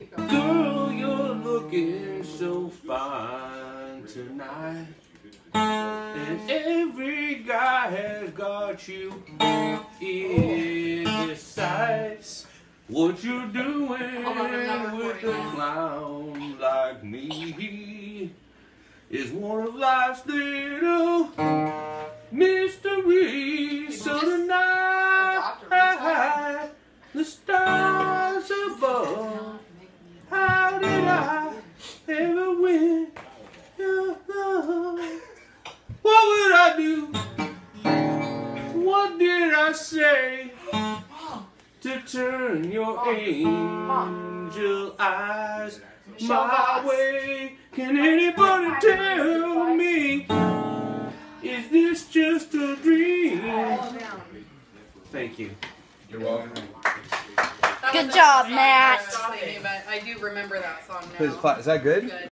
Girl, you're looking so fine tonight. And every guy has got you in his sights. What you doing with a clown like me is one of life's little mysteries. So tonight, the stars above, how did I ever win your love? What would I do? What did I say to turn your angel eyes my way? Can anybody tell me, is this just a dream? Thank you. You're welcome. Good job, Matt. I do remember that song now. Is that good?